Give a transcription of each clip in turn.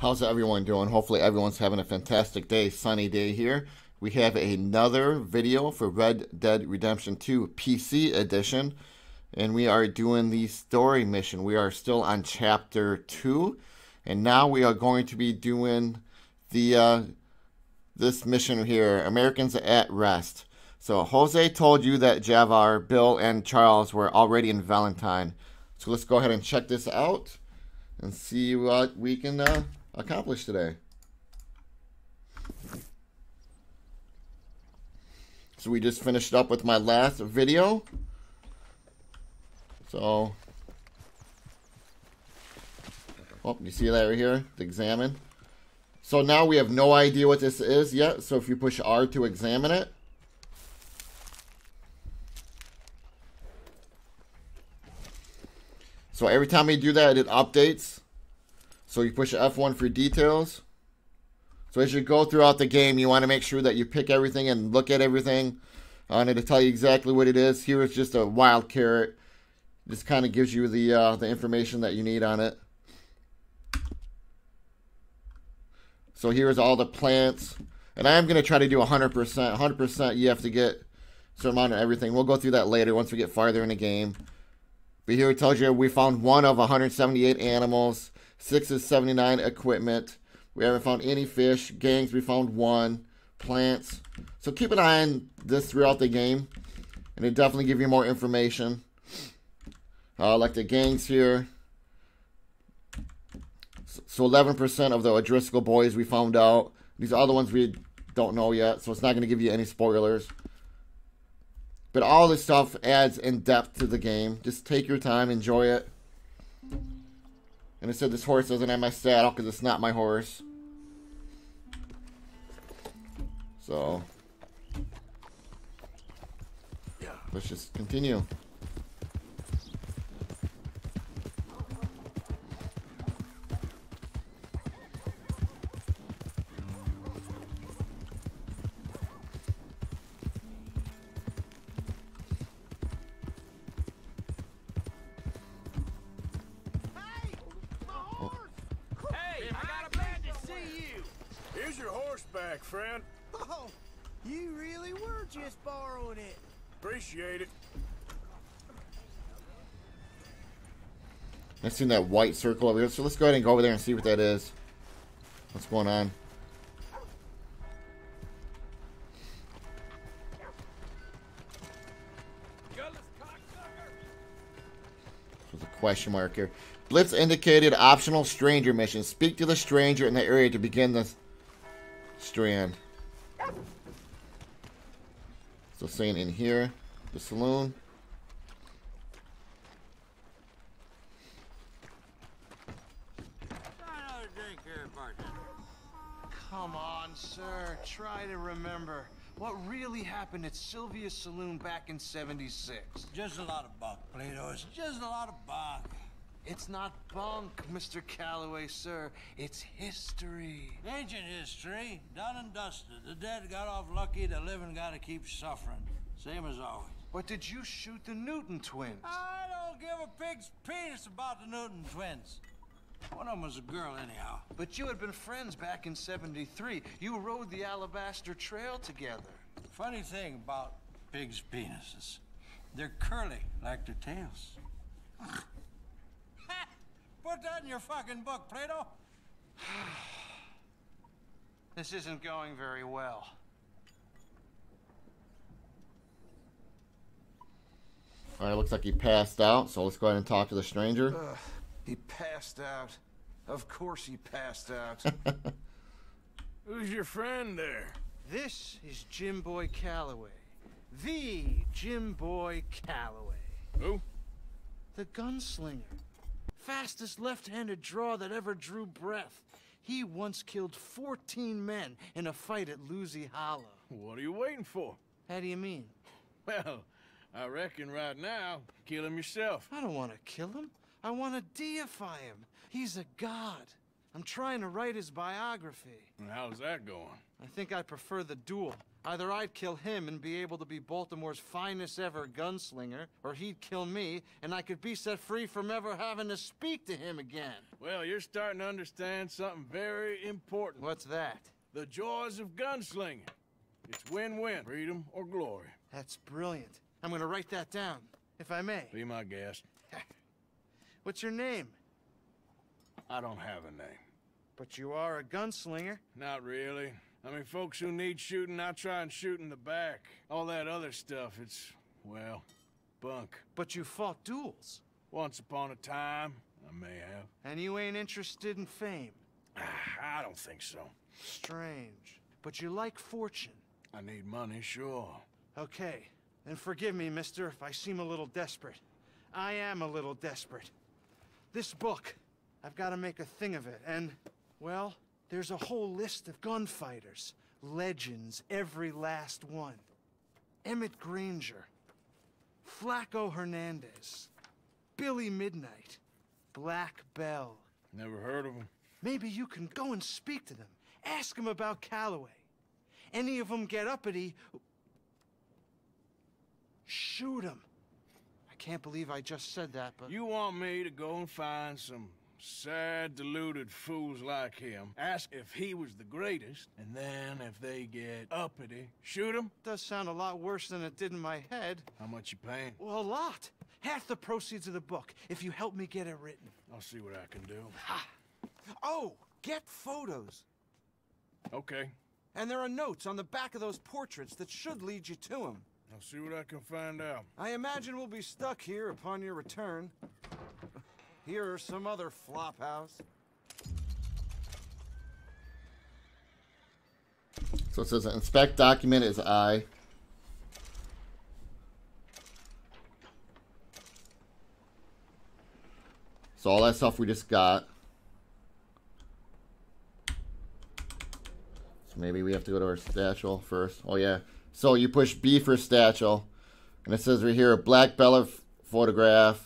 How's everyone doing? Hopefully everyone's having a fantastic day, sunny day here. We have another video for Red Dead Redemption 2 PC edition, and we are doing the story mission. We are still on chapter 2, and now we are going to be doing the this mission here, Americans at Rest. So Jose told you that Javar, Bill, and Charles were already in Valentine. So let's go ahead and check this out and see what we can accomplish today. So we just finished up with my last video. So, oh, you see that right here? The examine. So now we have no idea what this is yet. So if you push R to examine it, so every time you do that, it updates. So you push F1 for details. So as you go throughout the game, you want to make sure that you pick everything and look at everything on it to tell you exactly what it is. Here is just a wild carrot. This kind of gives you the information that you need on it. So here's all the plants. And I am going to try to do 100%. 100% you have to get some amount of everything. We'll go through that later once we get farther in the game. But here it tells you we found 1 of 178 animals. 6 is 79 equipment. We haven't found any fish. Gangs, we found 1. Plants. So keep an eye on this throughout the game. And it definitely give you more information. Like the gangs here. So 11% of the O'Driscoll boys we found out. These other ones we don't know yet. So it's not going to give you any spoilers. But all this stuff adds in depth to the game. Just take your time. Enjoy it. And it said this horse doesn't have my saddle because it's not my horse. So let's just continue. Back, friend. Oh, you really were just borrowing it. Appreciate it. I seen that white circle over here, so let's go ahead and go over there and see what that is. What's going on? There's a question mark here. Blitz indicated optional stranger mission. Speak to the stranger in the area to begin the strand. So saying in here, the saloon. Come on, sir. Try to remember what really happened at Sylvia's Saloon back in '76. Just a lot of bunk, Plato. It's just a lot of bunk. It's not bunk, Mr. Calloway, sir. It's history. Ancient history, done and dusted. The dead got off lucky, the living gotta keep suffering. Same as always. But did you shoot the Newton twins? I don't give a pig's penis about the Newton twins. One of them was a girl, anyhow. But you had been friends back in '73. You rode the Alabaster Trail together. Funny thing about pigs' penises. They're curly, like their tails. Put that in your fucking book, Plato. This isn't going very well. Alright, looks like he passed out, so let's go ahead and talk to the stranger. He passed out. Of course he passed out. Who's your friend there? This is Jim Boy Calloway. The Jim Boy Calloway. Who? The gunslinger. Fastest left-handed draw that ever drew breath. He once killed 14 men in a fight at Lucy Hollow. What are you waiting for? How do you mean? Well, I reckon right now, kill him yourself. I don't want to kill him. I want to deify him. He's a god. I'm trying to write his biography. And how's that going? I think I prefer the duel. Either I'd kill him and be able to be Baltimore's finest ever gunslinger, or he'd kill me and I could be set free from ever having to speak to him again. Well, you're starting to understand something very important. What's that? The joys of gunslinging. It's win-win, freedom or glory. That's brilliant. I'm gonna write that down, if I may. Be my guest. What's your name? I don't have a name. But you are a gunslinger. Not really. I mean, folks who need shooting, I try and shoot in the back. All that other stuff, it's, well, bunk. But you fought duels. Once upon a time, I may have. And you ain't interested in fame. I don't think so. Strange. But you like fortune. I need money, sure. Okay. Then forgive me, mister, if I seem a little desperate. I am a little desperate. This book, I've got to make a thing of it, and, well, there's a whole list of gunfighters. Legends, every last one. Emmett Granger. Flaco Hernandez. Billy Midnight. Black Bell. Never heard of him. Maybe you can go and speak to them. Ask them about Calloway. Any of them get uppity, shoot them. I can't believe I just said that, but... You want me to go and find some sad, deluded fools like him, ask if he was the greatest, and then if they get uppity, shoot him? Does sound a lot worse than it did in my head. How much you paying? Well, a lot. Half the proceeds of the book, if you help me get it written. I'll see what I can do. Ha! Oh, get photos. Okay. And there are notes on the back of those portraits that should lead you to him. I'll see what I can find out. I imagine we'll be stuck here upon your return. Here or some other flop house. So it says inspect document is I. So all that stuff we just got. So maybe we have to go to our satchel first. Oh yeah. So you push B for satchel. And it says right here, Black Bella photograph.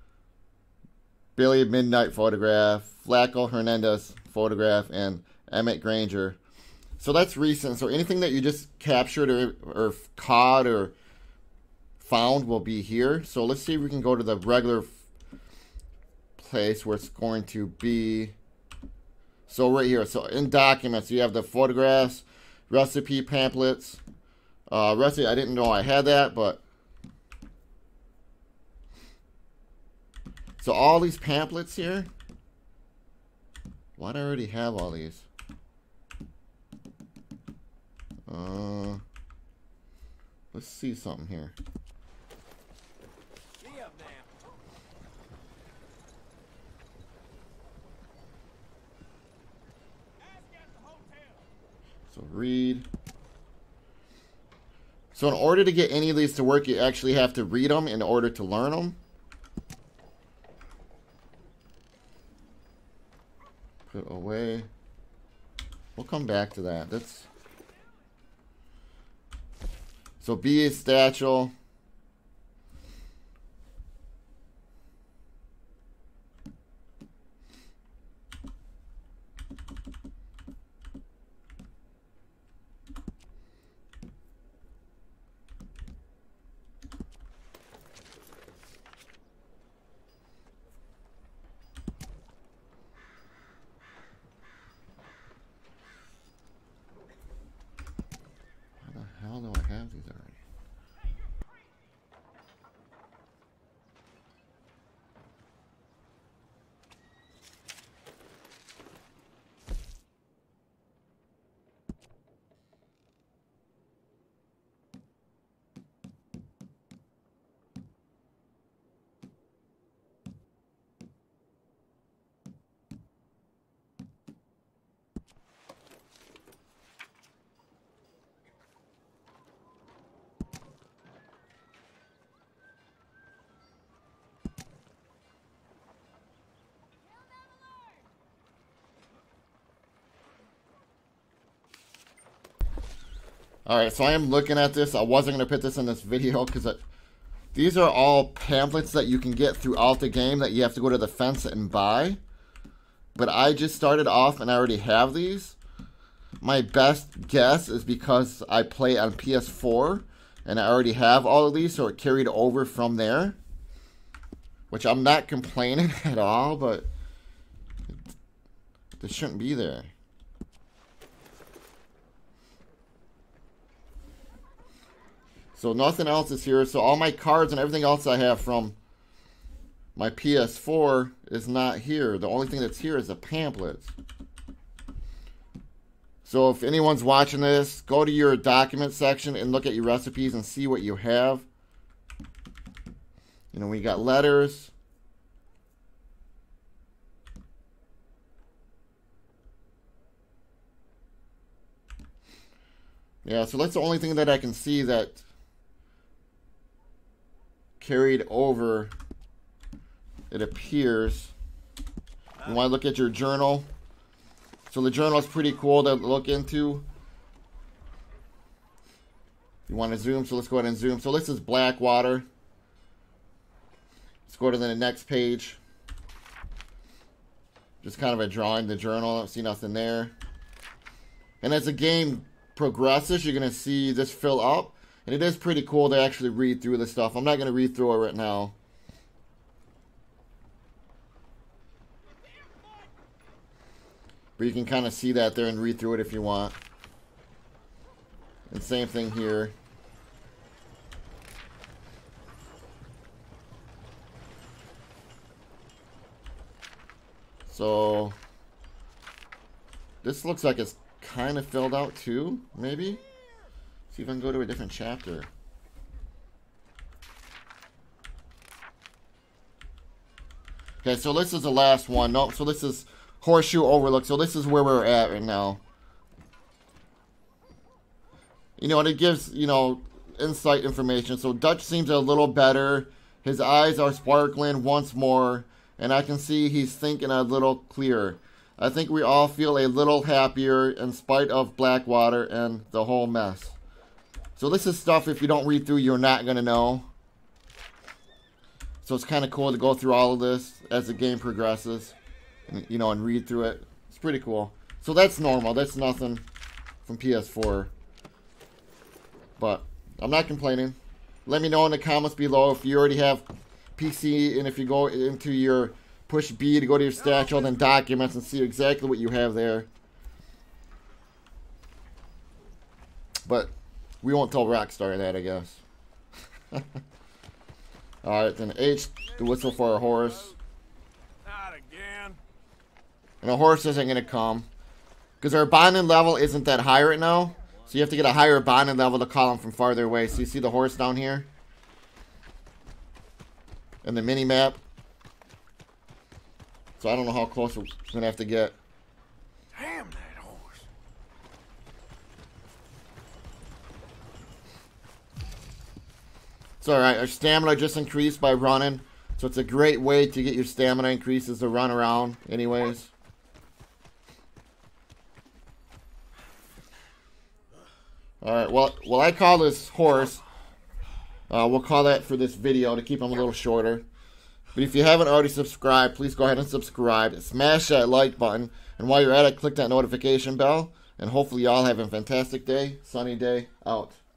Billy Midnight photograph. Flaco Hernandez photograph. And Emmett Granger. So that's recent. So anything that you just captured or caught or found will be here. So let's see if we can go to the regular place where it's going to be. So right here. So in documents, you have the photographs, recipe pamphlets. Recipe, I didn't know I had that, but. So all these pamphlets here. Why do I already have all these? Let's see something here. So read. So in order to get any of these to work, you actually have to read them in order to learn them. Put away. We'll come back to that. That's so B is satchel. How do I have these already? Alright, so I am looking at this. I wasn't going to put this in this video because these are all pamphlets that you can get throughout the game that you have to go to the fence and buy. But I just started off and I already have these. My best guess is because I play on PS4 and I already have all of these, so it carried over from there. Which I'm not complaining at all, but this shouldn't be there. So nothing else is here. So all my cards and everything else I have from my PS4 is not here. The only thing that's here is the pamphlets. So if anyone's watching this, go to your document section and look at your recipes and see what you have. You know, we got letters. Yeah, so that's the only thing that I can see that carried over, it appears. You want to look at your journal. So the journal is pretty cool to look into. You want to zoom, so let's go ahead and zoom. So this is Blackwater. Let's go to the next page. Just kind of a drawing, the journal. I don't see nothing there. And as the game progresses, you're going to see this fill up. And it is pretty cool to actually read through this stuff. I'm not going to read through it right now. But you can kind of see that there and read through it if you want. And same thing here. So this looks like it's kind of filled out too, maybe? See if I can go to a different chapter. Okay, so this is the last one. Nope, so this is Horseshoe Overlook. So this is where we're at right now. You know, and it gives, you know, insight information. So Dutch seems a little better. His eyes are sparkling once more. And I can see he's thinking a little clearer. I think we all feel a little happier in spite of Blackwater and the whole mess. So this is stuff, if you don't read through, you're not going to know. So it's kind of cool to go through all of this as the game progresses. And, you know, and read through it. It's pretty cool. So that's normal. That's nothing from PS4. But I'm not complaining. Let me know in the comments below if you already have PC, and if you go into your push B to go to your stash, all then documents, and see exactly what you have there. But we won't tell Rockstar that, I guess. Alright, then H, the whistle for a horse. Not again. And a horse isn't going to come. Because our bonding level isn't that high right now. So you have to get a higher bonding level to call him from farther away. So you see the horse down here? And the mini-map. So I don't know how close we're going to have to get. Damn that horse. It's alright. Our stamina just increased by running. So it's a great way to get your stamina increases to run around anyways. Alright, well I call this horse. We'll call that for this video to keep them a little shorter. But if you haven't already subscribed, please go ahead and subscribe. Smash that like button. And while you're at it, click that notification bell. And hopefully y'all have a fantastic day. Sunny day. Out.